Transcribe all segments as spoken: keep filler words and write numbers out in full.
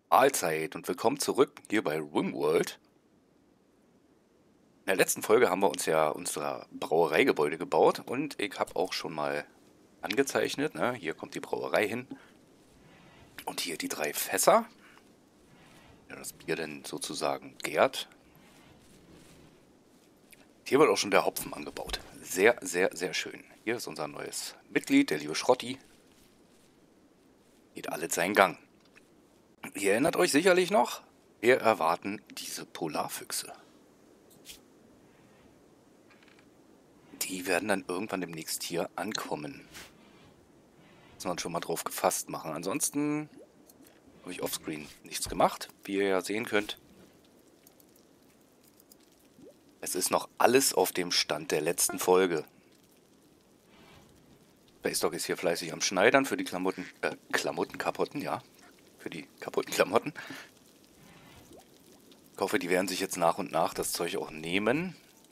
Mahlzeit und willkommen zurück hier bei RimWorld. In der letzten Folge haben wir uns ja unser Brauereigebäude gebaut und ich habe auch schon mal angezeichnet, ne? Hier kommt die Brauerei hin und hier die drei Fässer, ja, das Bier dann sozusagen gärt. Hier wird auch schon der Hopfen angebaut. Sehr, sehr, sehr schön. Hier ist unser neues Mitglied, der liebe Schrotti. Geht alles seinen Gang. Ihr erinnert euch sicherlich noch, wir erwarten diese Polarfüchse. Die werden dann irgendwann demnächst hier ankommen. Müssen wir uns schon mal drauf gefasst machen. Ansonsten habe ich offscreen nichts gemacht, wie ihr ja sehen könnt. Es ist noch alles auf dem Stand der letzten Folge. Basestock ist hier fleißig am Schneidern für die Klamotten, äh, Klamotten kaputten, ja. Für die kaputten Klamotten. Ich hoffe, die werden sich jetzt nach und nach das Zeug auch nehmen.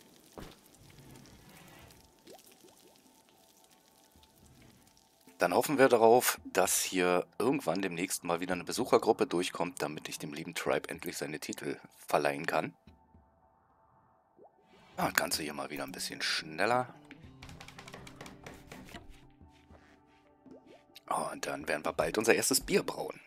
Dann hoffen wir darauf, dass hier irgendwann demnächst mal wieder eine Besuchergruppe durchkommt, damit ich dem lieben Tribe endlich seine Titel verleihen kann. Ah, das Ganze hier mal wieder ein bisschen schneller. Oh, und dann werden wir bald unser erstes Bier brauen.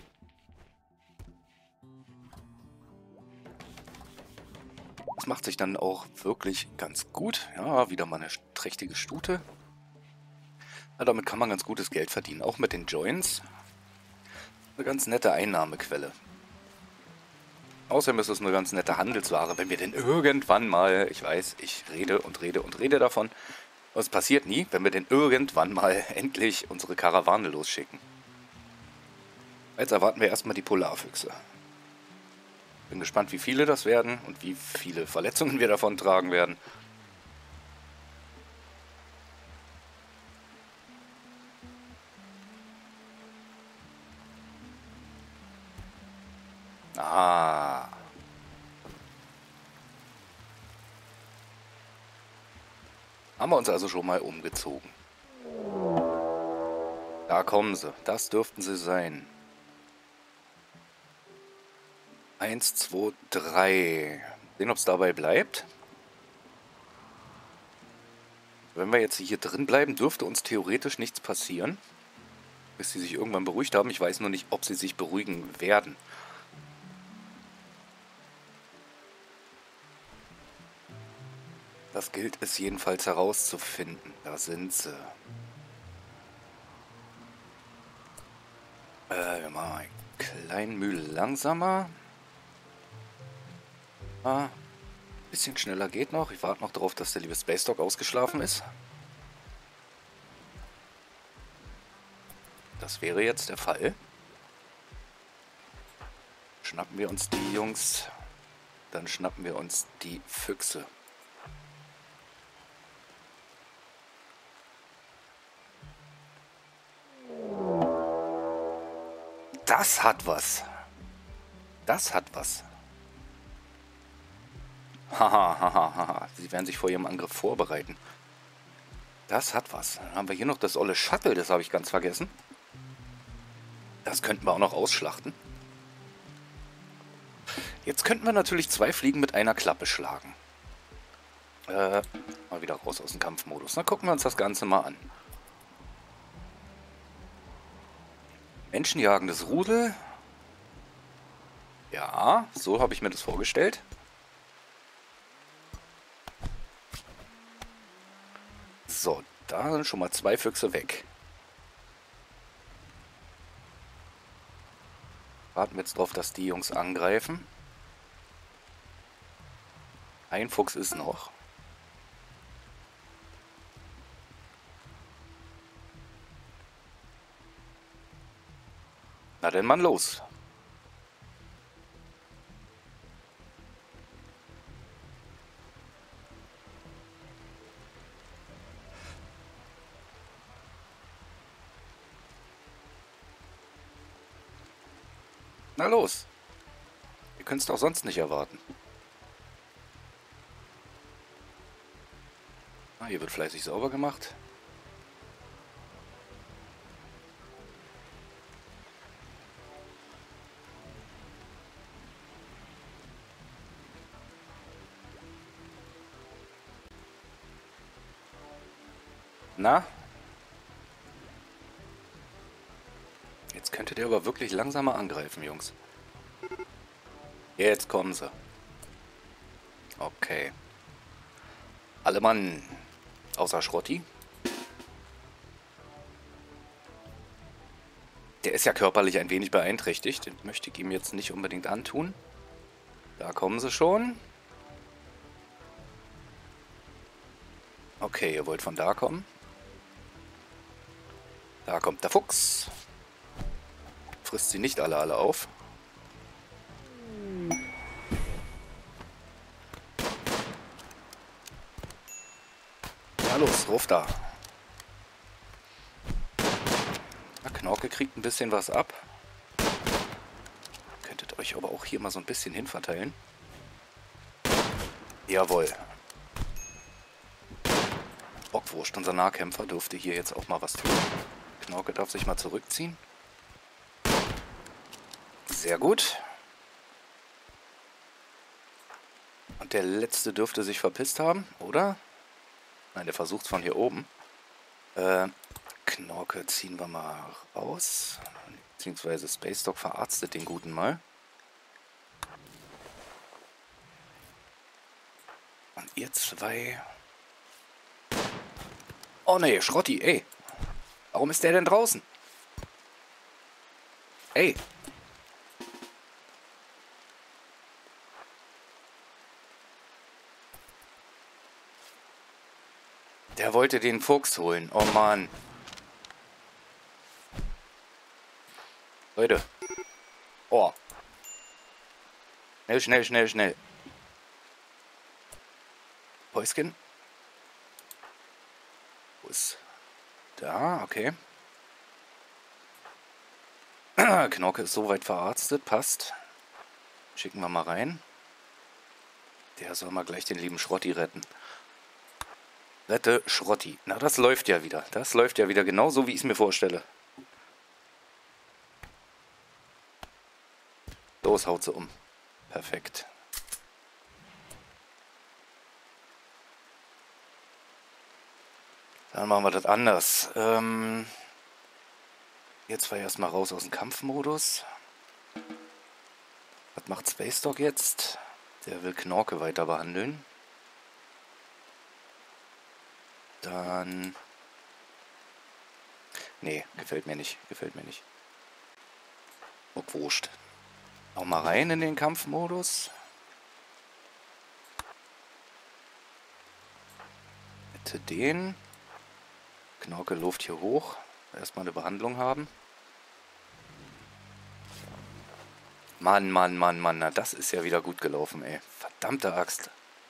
Das macht sich dann auch wirklich ganz gut. Ja, wieder mal eine trächtige Stute. Ja, damit kann man ganz gutes Geld verdienen. Auch mit den Joints. Eine ganz nette Einnahmequelle. Außerdem ist es eine ganz nette Handelsware, wenn wir denn irgendwann mal, ich weiß, ich rede und rede und rede davon, aber es passiert nie, wenn wir denn irgendwann mal endlich unsere Karawane losschicken. Jetzt erwarten wir erstmal die Polarfüchse. Bin gespannt, wie viele das werden und wie viele Verletzungen wir davon tragen werden. Ah. Haben wir uns also schon mal umgezogen. Da kommen sie. Das dürften sie sein. Eins, zwei, drei. Sehen, ob es dabei bleibt. Wenn wir jetzt hier drin bleiben, dürfte uns theoretisch nichts passieren. Bis sie sich irgendwann beruhigt haben. Ich weiß nur nicht, ob sie sich beruhigen werden. Das gilt es jedenfalls herauszufinden. Da sind sie. Äh, wir machen einen kleinen Mühl langsamer. Ah, ein bisschen schneller geht noch. Ich warte noch darauf, dass der liebe Spacestock ausgeschlafen ist. Das wäre jetzt der Fall. Schnappen wir uns die Jungs. Dann schnappen wir uns die Füchse. Das hat was. Das hat was. Haha, haha, haha. Sie werden sich vor ihrem Angriff vorbereiten. Das hat was. Dann haben wir hier noch das olle Shuttle, das habe ich ganz vergessen. Das könnten wir auch noch ausschlachten. Jetzt könnten wir natürlich zwei Fliegen mit einer Klappe schlagen. Äh, mal wieder raus aus dem Kampfmodus. Na, gucken wir uns das Ganze mal an. Menschenjagendes Rudel. Ja, so habe ich mir das vorgestellt. So, da sind schon mal zwei Füchse weg. Warten wir jetzt drauf, dass die Jungs angreifen. Ein Fuchs ist noch. Na denn, Mann, los. Na los. Ihr könnt es doch sonst nicht erwarten. Ah, hier wird fleißig sauber gemacht. Na? Jetzt könntet ihr aber wirklich langsamer angreifen, Jungs. Jetzt kommen sie. Okay. Alle Mann. Außer Schrotti. Der ist ja körperlich ein wenig beeinträchtigt. Den möchte ich ihm jetzt nicht unbedingt antun. Da kommen sie schon. Okay, ihr wollt von da kommen. Da kommt der Fuchs. Frisst sie nicht alle alle auf. Ja, los, ruf da. Na, Knorke kriegt ein bisschen was ab. Könntet euch aber auch hier mal so ein bisschen hinverteilen. Jawohl. Bockwurst, unser Nahkämpfer, dürfte hier jetzt auch mal was tun. Knorke darf sich mal zurückziehen. Sehr gut. Und der letzte dürfte sich verpisst haben, oder? Nein, der versucht es von hier oben. Äh, Knorke ziehen wir mal raus. Beziehungsweise Space Dog verarztet den Guten mal. Und ihr zwei... Oh ne, Schrotti, ey. Warum ist der denn draußen? Ey. Der wollte den Fuchs holen. Oh Mann. Leute. Oh. Schnell, schnell, schnell, schnell. Päuschen. Wo ist... Da, okay. Knorke ist soweit verarztet, passt. Schicken wir mal rein. Der soll mal gleich den lieben Schrotti retten. Rette Schrotti. Na, das läuft ja wieder. Das läuft ja wieder genauso, wie ich es mir vorstelle. Los, haut sie um. Perfekt. Dann machen wir das anders. Ähm, jetzt war erstmal raus aus dem Kampfmodus. Was macht Space Dog jetzt? Der will Knorke weiter behandeln. Dann... Nee, gefällt mir nicht. Gefällt mir nicht. Bockwurst. Auch mal rein in den Kampfmodus. Bitte den. Knorke luft hier hoch. Erstmal eine Behandlung haben. Mann, Mann, Mann, Mann. Na, das ist ja wieder gut gelaufen, ey. Verdammte Axt.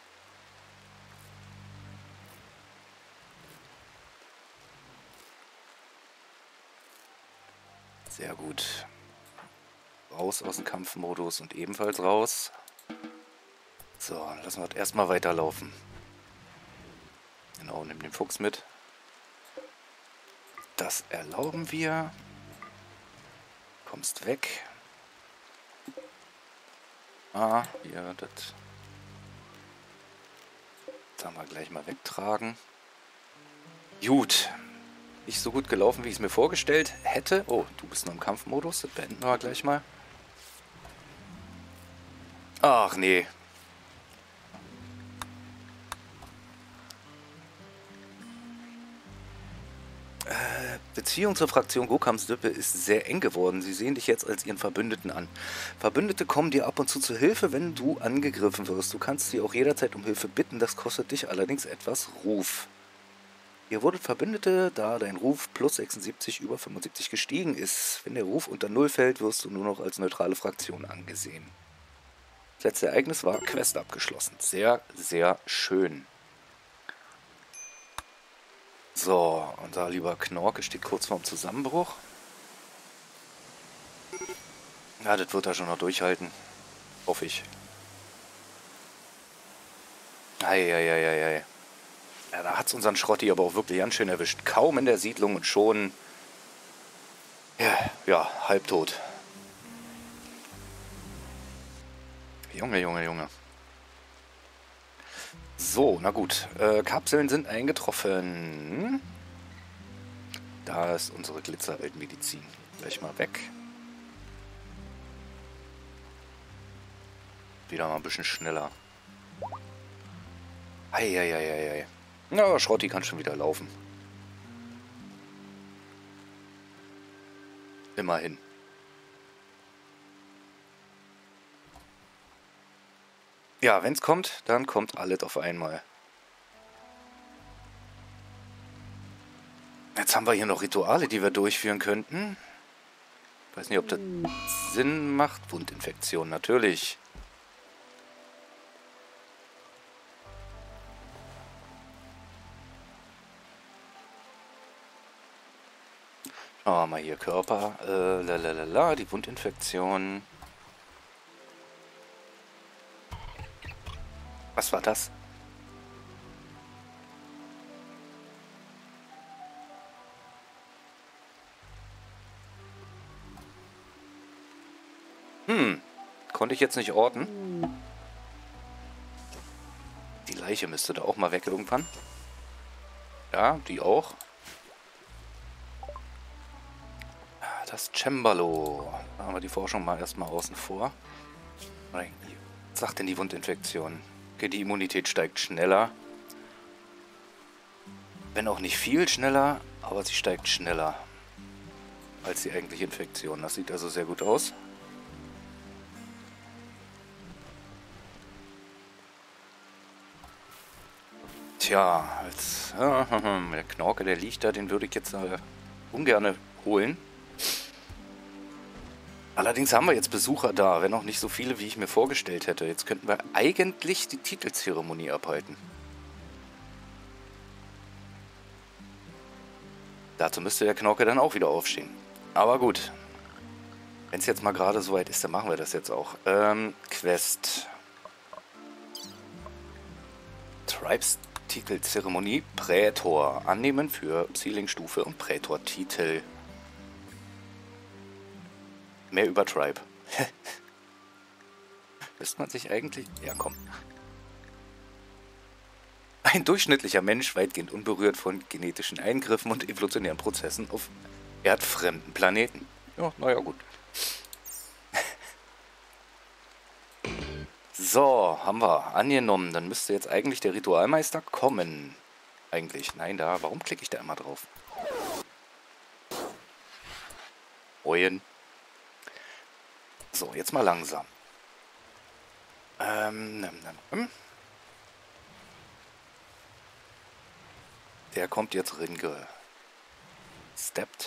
Sehr gut. Raus aus dem Kampfmodus und ebenfalls raus. So, lassen wir das erstmal weiterlaufen. Genau, nimm den Fuchs mit. Das erlauben wir. Kommst weg. Ah, hier, das. Sagen wir gleich mal wegtragen. Gut. Nicht so gut gelaufen, wie ich es mir vorgestellt hätte. Oh, du bist noch im Kampfmodus. Das beenden wir gleich mal. Ach, nee. Äh, Beziehung zur Fraktion Gokams-Düppe ist sehr eng geworden. Sie sehen dich jetzt als ihren Verbündeten an. Verbündete kommen dir ab und zu zur Hilfe, wenn du angegriffen wirst. Du kannst sie auch jederzeit um Hilfe bitten. Das kostet dich allerdings etwas Ruf. Ihr wurdet Verbündete, da dein Ruf plus sechsundsiebzig über fünfundsiebzig gestiegen ist. Wenn der Ruf unter null fällt, wirst du nur noch als neutrale Fraktion angesehen. Das letzte Ereignis war Quest abgeschlossen. Sehr, sehr schön. So, unser lieber Knorke steht kurz vorm Zusammenbruch. Ja, das wird er schon noch durchhalten. Hoffe ich. Eieieiei. Ja, da hat es unseren Schrotti aber auch wirklich ganz schön erwischt. Kaum in der Siedlung und schon... Ja, ja, halbtot. Junge, Junge, Junge. So, na gut. Äh, Kapseln sind eingetroffen. Da ist unsere Glitzerweltmedizin. Gleich mal weg. Wieder mal ein bisschen schneller. Eieieiei. Na, aber Schrotti kann schon wieder laufen. Immerhin. Ja, wenn es kommt, dann kommt alles auf einmal. Jetzt haben wir hier noch Rituale, die wir durchführen könnten. Ich weiß nicht, ob das Sinn macht. Wundinfektion, natürlich. Schauen wir mal hier, Körper. Äh, lalalala, die Wundinfektion. Was war das? Hm, konnte ich jetzt nicht orten. Die Leiche müsste da auch mal weg irgendwann. Ja, die auch. Das Cembalo. Da haben wir die Forschung mal erstmal außen vor. Was sagt denn die Wundinfektion? Okay, die Immunität steigt schneller. Wenn auch nicht viel schneller, aber sie steigt schneller als die eigentliche Infektion. Das sieht also sehr gut aus. Tja, als äh, der Knorke, der liegt da, den würde ich jetzt äh, ungern holen. Allerdings haben wir jetzt Besucher da, wenn auch nicht so viele, wie ich mir vorgestellt hätte. Jetzt könnten wir eigentlich die Titelzeremonie abhalten. Dazu müsste der Knorke dann auch wieder aufstehen. Aber gut. Wenn es jetzt mal gerade so weit ist, dann machen wir das jetzt auch. Ähm, Quest. Tribes Titelzeremonie Prätor. Annehmen für Sealing-Stufe und Prätor-Titel. Mehr über Tribe. Müsste man sich eigentlich... Ja, komm. Ein durchschnittlicher Mensch, weitgehend unberührt von genetischen Eingriffen und evolutionären Prozessen auf erdfremden Planeten. Ja, naja, gut. So, haben wir. Angenommen. Dann müsste jetzt eigentlich der Ritualmeister kommen. Eigentlich. Nein, da. Warum klicke ich da immer drauf? Moin. So, jetzt mal langsam. Ähm, nimm, nimm, nimm. Der kommt jetzt reingesteppt.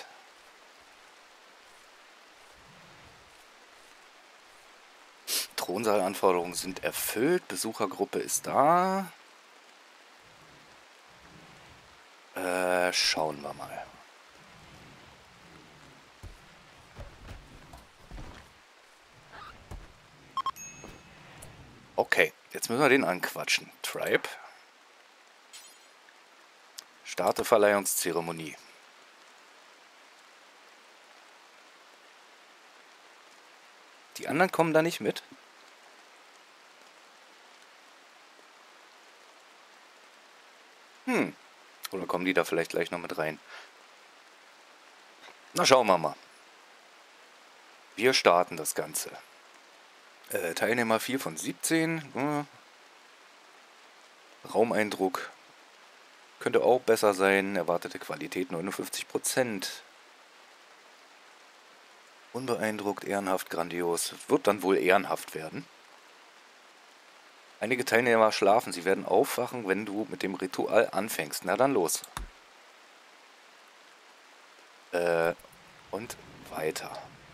Thronsaalanforderungen sind erfüllt. Besuchergruppe ist da. Äh, schauen wir mal. Okay, jetzt müssen wir den anquatschen. Tribe. Starte Verleihungszeremonie. Die anderen kommen da nicht mit? Hm. Oder kommen die da vielleicht gleich noch mit rein? Na, schauen wir mal. Wir starten das Ganze. Äh, Teilnehmer vier von siebzehn. Äh, Raumeindruck. Könnte auch besser sein. Erwartete Qualität neunundfünfzig Prozent. Unbeeindruckt, ehrenhaft, grandios. Wird dann wohl ehrenhaft werden. Einige Teilnehmer schlafen. Sie werden aufwachen, wenn du mit dem Ritual anfängst. Na dann los. Äh, und weiter.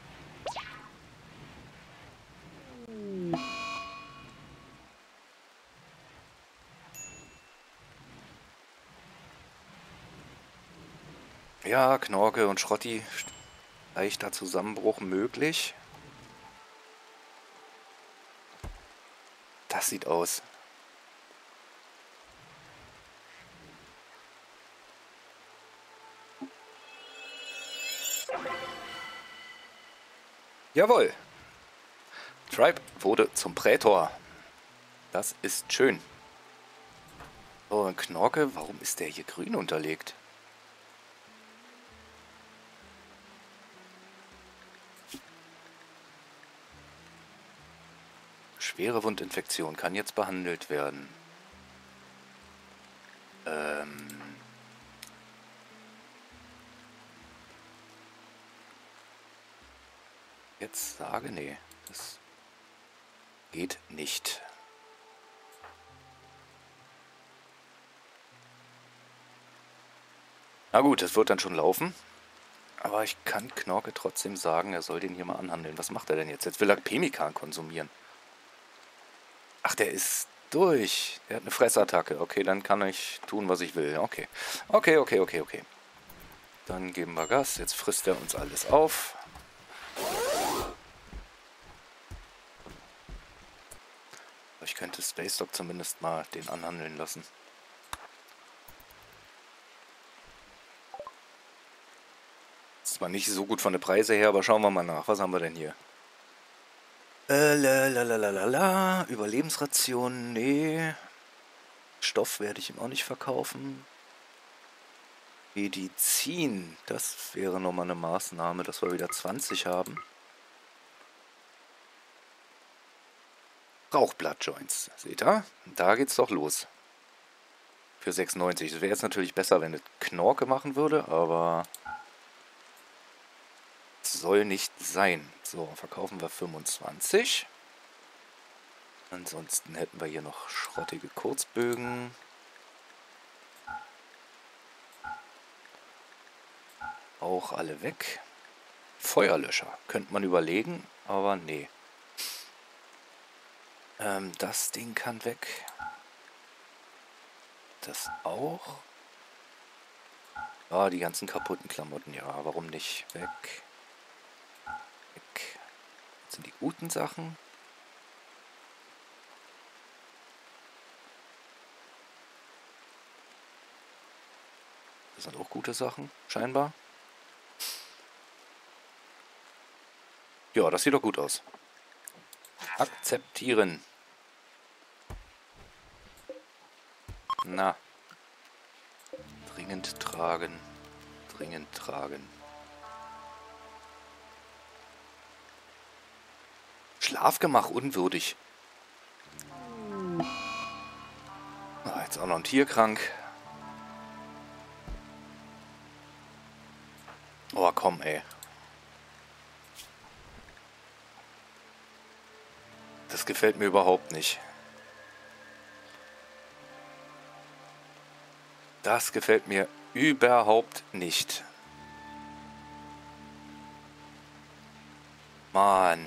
Ja, Knorke und Schrotti. Leichter Zusammenbruch möglich. Das sieht aus. Jawohl. Tribe wurde zum Prätor. Das ist schön. Oh, Knorke, warum ist der hier grün unterlegt? Schwere Wundinfektion kann jetzt behandelt werden. Ähm... Jetzt sage, nee, das geht nicht. Na gut, das wird dann schon laufen. Aber ich kann Knorke trotzdem sagen, er soll den hier mal anhandeln. Was macht er denn jetzt? Jetzt will er Pemikan konsumieren. Ach, der ist durch. Der hat eine Fressattacke. Okay, dann kann ich tun, was ich will. Okay, okay, okay, okay, okay. Dann geben wir Gas. Jetzt frisst er uns alles auf. Ich könnte Space Dog zumindest mal den anhandeln lassen. Ist zwar nicht so gut von der Preise her, aber schauen wir mal nach. Was haben wir denn hier? Äh, lalalala. Überlebensration, nee. Stoff werde ich ihm auch nicht verkaufen. Medizin, das wäre nochmal eine Maßnahme, dass wir wieder zwanzig haben. Rauchblattjoints, seht ihr? Da geht's doch los. Für sechsundneunzig. Das wäre jetzt natürlich besser, wenn es Knorke machen würde, aber es soll nicht sein. So, verkaufen wir fünfundzwanzig. Ansonsten hätten wir hier noch schrottige Kurzbögen. Auch alle weg. Feuerlöscher könnte man überlegen, aber nee. Ähm, das Ding kann weg. Das auch. Ah, die ganzen kaputten Klamotten, ja, warum nicht? Weg. Weg. Das sind die guten Sachen. Das sind auch gute Sachen, scheinbar. Ja, das sieht doch gut aus. Akzeptieren. Na. Dringend tragen. Dringend tragen. Schlafgemach unwürdig. Ah, jetzt auch noch ein Tier krank. Oh, komm, ey. Das gefällt mir überhaupt nicht. Das gefällt mir überhaupt nicht. Mann.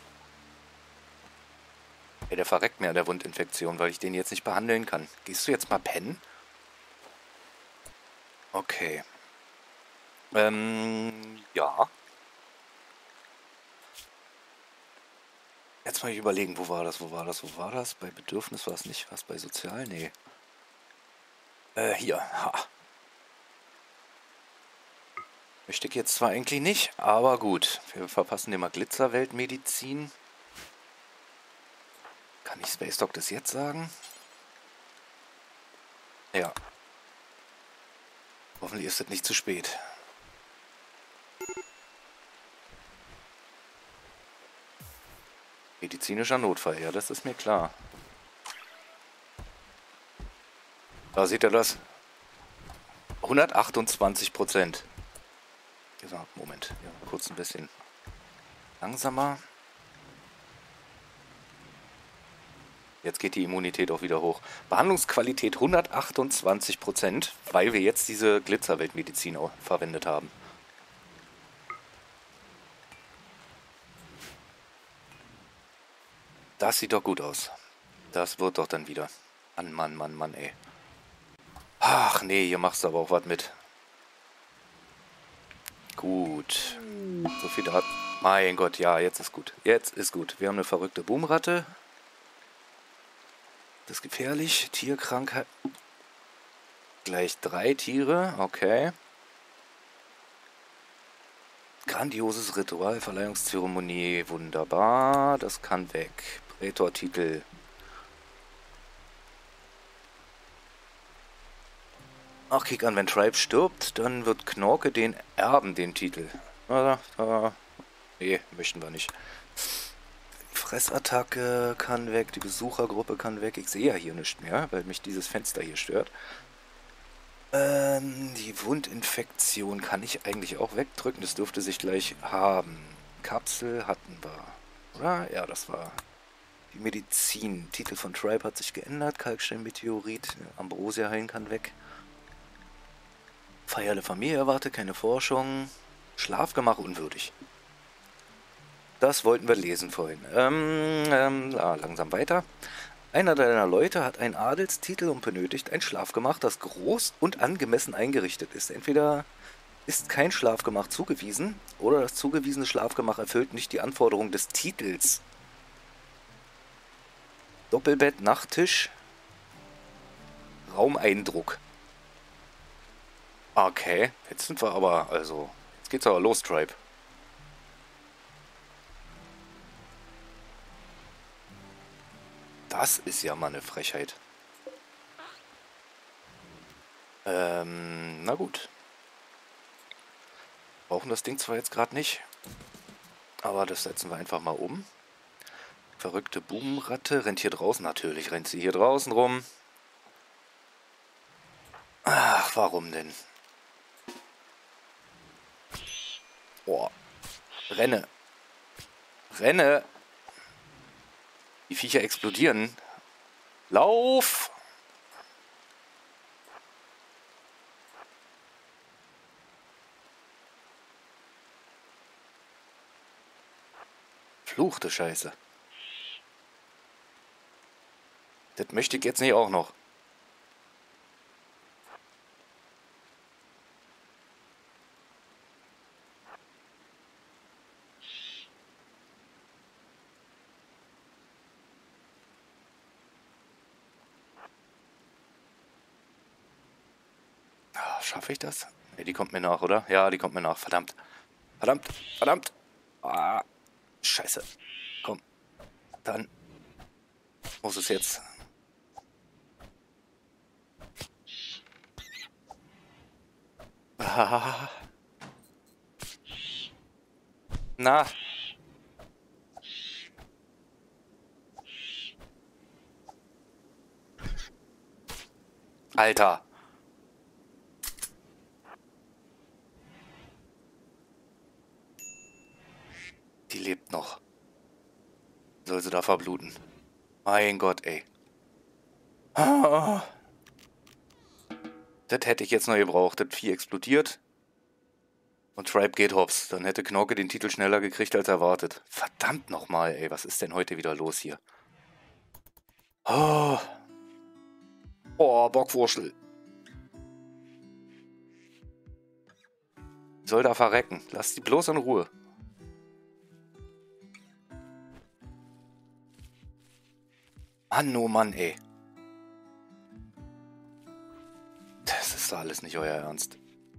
Ey, der verreckt mir an der Wundinfektion, weil ich den jetzt nicht behandeln kann. Gehst du jetzt mal pennen? Okay. Ähm, ja. Jetzt mal überlegen, wo war das, wo war das, wo war das? Bei Bedürfnis war es nicht, was bei Sozial? Nee. Äh, hier. Ha. Möchte ich jetzt zwar eigentlich nicht, aber gut. Wir verpassen dem mal Glitzerweltmedizin. Kann ich Space Dog das jetzt sagen? Ja. Hoffentlich ist es nicht zu spät. Medizinischer Notfall, ja, das ist mir klar. Da seht ihr das? hundertachtundzwanzig Prozent. Moment, ja, kurz ein bisschen langsamer. Jetzt geht die Immunität auch wieder hoch. Behandlungsqualität hundertachtundzwanzig Prozent, weil wir jetzt diese Glitzerweltmedizin auch verwendet haben. Das sieht doch gut aus. Das wird doch dann wieder. Mann, Mann, Mann, Mann, ey. Ach nee, hier machst du aber auch was mit. Gut. So viel da. Mein Gott, ja, jetzt ist gut. Jetzt ist gut. Wir haben eine verrückte Boomratte. Das ist gefährlich. Tierkrankheit. Gleich drei Tiere. Okay. Grandioses Ritual, Verleihungszeremonie. Wunderbar. Das kann weg. Prätortitel. Ach, kick an, wenn Tribe stirbt, dann wird Knorke den erben, den Titel. Ah, ah, nee, möchten wir nicht. Fressattacke kann weg, die Besuchergruppe kann weg. Ich sehe ja hier nichts mehr, weil mich dieses Fenster hier stört. Ähm, die Wundinfektion kann ich eigentlich auch wegdrücken. Das dürfte sich gleich haben. Kapsel hatten wir, oder? Ja, das war die Medizin. Titel von Tribe hat sich geändert. Kalksteinmeteorit, Ambrosia heilen kann weg. Feier der Familie erwartet, keine Forschung. Schlafgemach unwürdig. Das wollten wir lesen vorhin. Ähm, ähm, ah, langsam weiter. Einer deiner Leute hat einen Adelstitel und benötigt ein Schlafgemach, das groß und angemessen eingerichtet ist. Entweder ist kein Schlafgemach zugewiesen oder das zugewiesene Schlafgemach erfüllt nicht die Anforderungen des Titels. Doppelbett, Nachttisch, Raumeindruck. Okay, jetzt sind wir aber, also, jetzt geht's aber los, Tribe. Das ist ja mal eine Frechheit. Ähm, na gut. Brauchen das Ding zwar jetzt gerade nicht, aber das setzen wir einfach mal um. Verrückte Bubenratte rennt hier draußen. Natürlich rennt sie hier draußen rum. Ach, warum denn? Boah. Renne. Renne. Die Viecher explodieren. Lauf! Fluchte Scheiße. Das möchte ich jetzt nicht auch noch. Schaffe ich das? Ne, die kommt mir nach, oder? Ja, die kommt mir nach. Verdammt. Verdammt. Verdammt. Ah, Scheiße. Komm. Dann muss es jetzt. Ah. Na. Alter. Die lebt noch. Soll sie da verbluten? Mein Gott, ey. Ah. Das hätte ich jetzt noch gebraucht. Das Vieh explodiert. Und Tribe geht hops. Dann hätte Knorke den Titel schneller gekriegt als erwartet. Verdammt nochmal, ey. Was ist denn heute wieder los hier? Oh. Oh, Bockwurschel. Soll da verrecken. Lass die bloß in Ruhe. Mann, oh Mann, ey. Das ist doch alles nicht euer Ernst.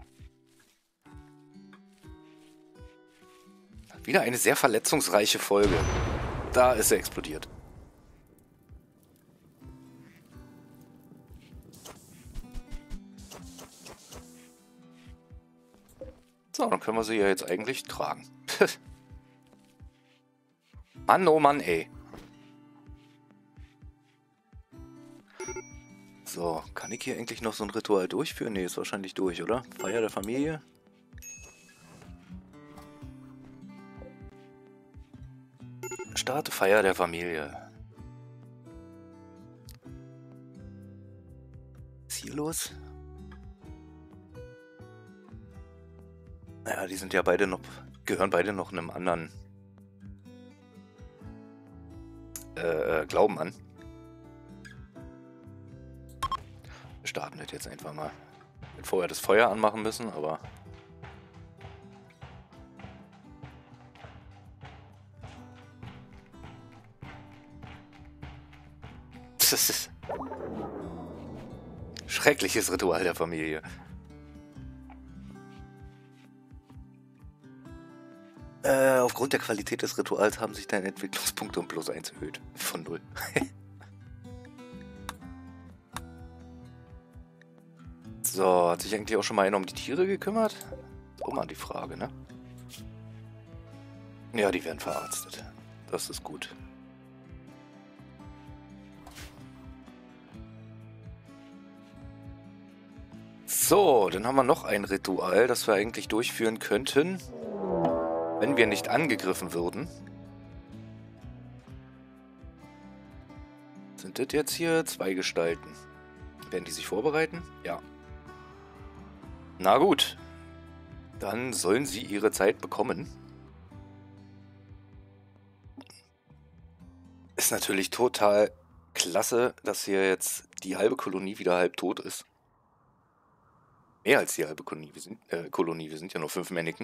Wieder eine sehr verletzungsreiche Folge. Da ist er explodiert. So, dann können wir sie ja jetzt eigentlich tragen. Mann, oh Mann, ey. So, kann ich hier eigentlich noch so ein Ritual durchführen? Ne, ist wahrscheinlich durch, oder? Feier der Familie. Starte Feier der Familie. Was ist hier los? Naja, die sind ja beide noch, gehören beide noch einem anderen äh, Glauben an. Wir starten das jetzt einfach mal. Ich hätte vorher das Feuer anmachen müssen, aber... Das ist... Schreckliches Ritual der Familie. Äh, aufgrund der Qualität des Rituals haben sich deine Entwicklungspunkte um plus eins erhöht. Von null. So, hat sich eigentlich auch schon mal einer um die Tiere gekümmert? Ist auch mal die Frage, ne? Ja, die werden verarztet. Das ist gut. So, dann haben wir noch ein Ritual, das wir eigentlich durchführen könnten, wenn wir nicht angegriffen würden. Sind das jetzt hier zwei Gestalten? Werden die sich vorbereiten? Ja. Na gut. Dann sollen sie ihre Zeit bekommen. Ist natürlich total klasse, dass hier jetzt die halbe Kolonie wieder halb tot ist. Mehr als die halbe Kolonie. Wir sind, äh, Kolonie. Wir sind ja nur fünf Männchen.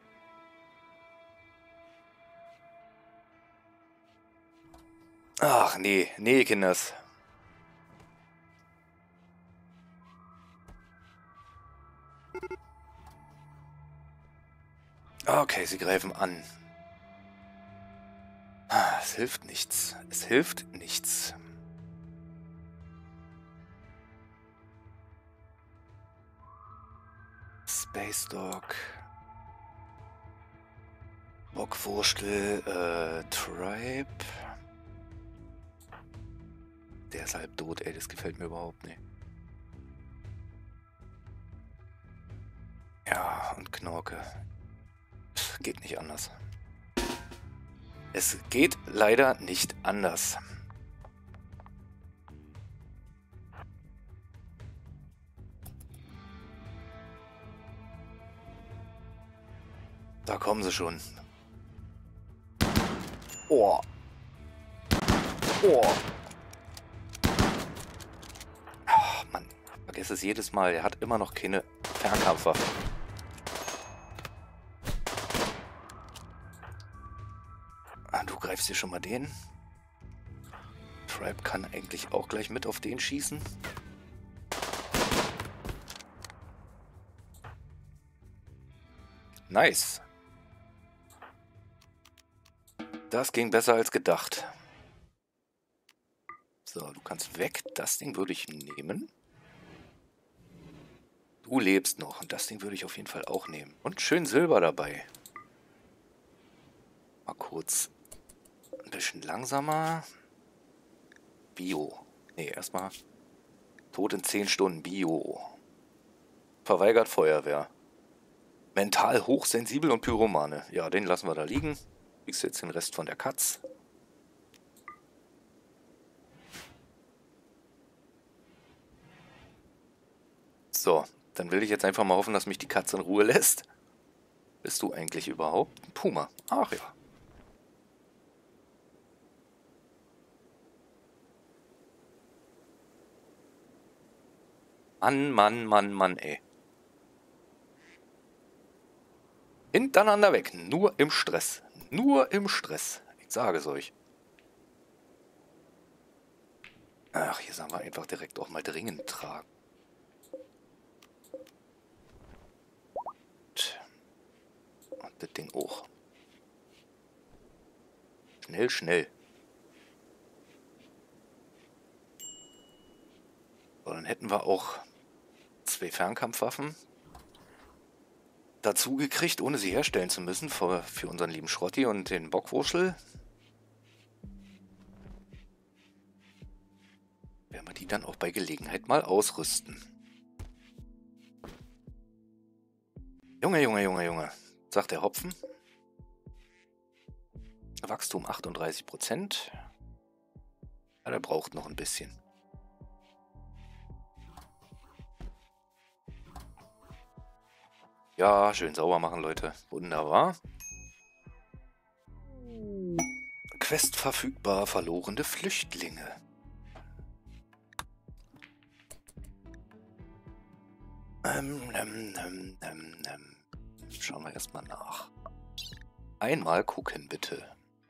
Ach, nee. Nee, Kinders. Okay, sie greifen an. Es hilft nichts. Es hilft nichts. Space Dog. Bockwurstel, äh, Tribe. Der ist halb tot, ey, das gefällt mir überhaupt nicht. Ja, und Knorke. Pff, geht nicht anders. Es geht leider nicht anders. Da kommen sie schon. Oh. Oh. Ach, Mann. Ich vergesse es jedes Mal. Er hat immer noch keine Fernkampfwaffe. Ah, du greifst dir schon mal den. Tribe kann eigentlich auch gleich mit auf den schießen. Nice. Das ging besser als gedacht. So, du kannst weg. Das Ding würde ich nehmen. Du lebst noch. Und das Ding würde ich auf jeden Fall auch nehmen. Und schön Silber dabei. Mal kurz ein bisschen langsamer. Bio. Nee, erstmal Tod in zehn Stunden. Bio. Verweigert Feuerwehr. Mental hochsensibel und Pyromane. Ja, den lassen wir da liegen. Kriegst jetzt den Rest von der Katz. So, dann will ich jetzt einfach mal hoffen, dass mich die Katze in Ruhe lässt. Bist du eigentlich überhaupt ein Puma? Ach ja. Mann, Mann, Mann, Mann, ey. Hintereinander weg. Nur im Stress. Nur im Stress. Ich sage es euch. Ach, hier sollen wir einfach direkt auch mal dringend tragen. Und das Ding auch. Schnell, schnell. So, dann hätten wir auch zwei Fernkampfwaffen dazu gekriegt, ohne sie herstellen zu müssen, für, für unseren lieben Schrotti und den Bockwurschtel. Werden wir die dann auch bei Gelegenheit mal ausrüsten. Junge, Junge, Junge, Junge, sagt der Hopfen. Wachstum achtunddreißig Prozent. Ja, der braucht noch ein bisschen. Ja, schön sauber machen, Leute. Wunderbar. Quest verfügbar, verlorene Flüchtlinge. Ähm, ähm, ähm, ähm, ähm. Schauen wir erstmal nach. Einmal gucken, bitte.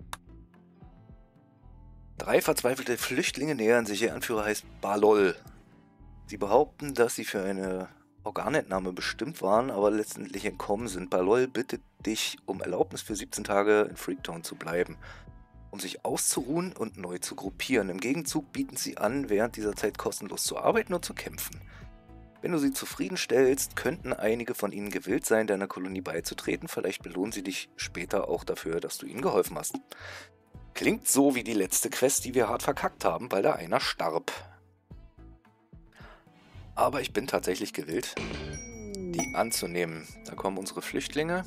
Drei verzweifelte Flüchtlinge nähern sich. Ihr Anführer heißt Balol. Sie behaupten, dass sie für eine Organentnahme bestimmt waren, aber letztendlich entkommen sind. Balol bittet dich um Erlaubnis für siebzehn Tage in Freaktown zu bleiben, um sich auszuruhen und neu zu gruppieren. Im Gegenzug bieten sie an, während dieser Zeit kostenlos zu arbeiten und zu kämpfen. Wenn du sie zufriedenstellst, könnten einige von ihnen gewillt sein, deiner Kolonie beizutreten. Vielleicht belohnen sie dich später auch dafür, dass du ihnen geholfen hast. Klingt so wie die letzte Quest, die wir hart verkackt haben, weil da einer starb. Aber ich bin tatsächlich gewillt, die anzunehmen. Da kommen unsere Flüchtlinge.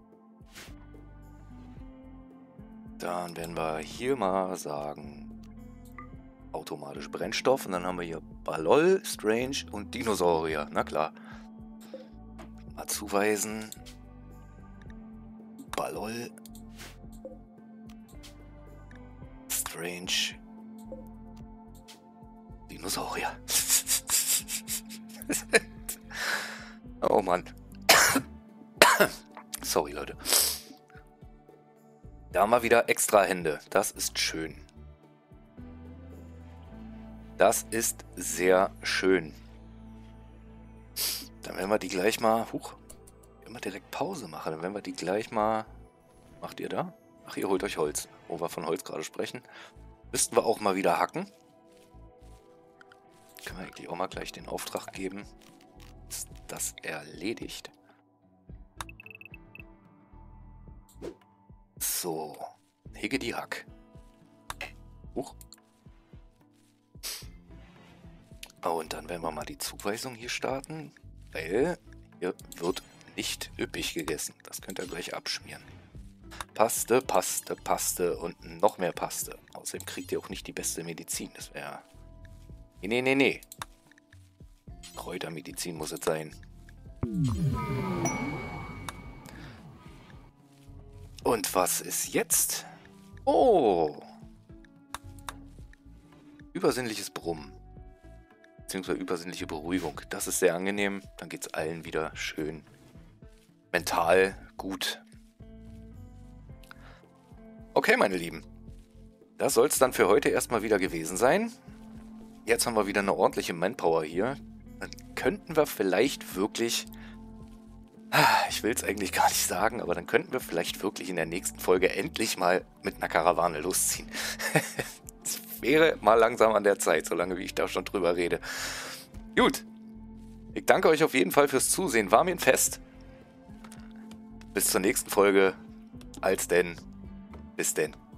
Dann werden wir hier mal sagen, automatisch Brennstoff. Und dann haben wir hier Balol, Strange und Dinosaurier. Na klar. Mal zuweisen. Balol. Strange. Dinosaurier. Oh Mann. Sorry, Leute. Da haben wir wieder extra Hände. Das ist schön. Das ist sehr schön. Dann werden wir die gleich mal... Huch. Wenn wir direkt Pause machen, dann werden wir die gleich mal... Macht ihr da? Ach, ihr holt euch Holz. Wo wir von Holz gerade sprechen. Müssten wir auch mal wieder hacken. Können wir eigentlich auch mal gleich den Auftrag geben. Ist das erledigt? So. Hege die Hack. Huch. Oh, und dann werden wir mal die Zuweisung hier starten. Weil hier wird nicht üppig gegessen. Das könnt ihr gleich abschmieren. Paste, Paste, Paste und noch mehr Paste. Außerdem kriegt ihr auch nicht die beste Medizin. Das wäre... Nee, nee, nee, nee. Kräutermedizin muss es sein. Und was ist jetzt? Oh! Übersinnliches Brummen. Beziehungsweise übersinnliche Beruhigung. Das ist sehr angenehm. Dann geht es allen wieder schön mental gut. Okay, meine Lieben. Das soll es dann für heute erstmal wieder gewesen sein. Jetzt haben wir wieder eine ordentliche Manpower hier. Dann könnten wir vielleicht wirklich... Ich will es eigentlich gar nicht sagen, aber dann könnten wir vielleicht wirklich in der nächsten Folge endlich mal mit einer Karawane losziehen. Es wäre mal langsam an der Zeit, solange wie ich da schon drüber rede. Gut. Ich danke euch auf jeden Fall fürs Zusehen. War mir ein Fest. Bis zur nächsten Folge. Als denn. Bis denn.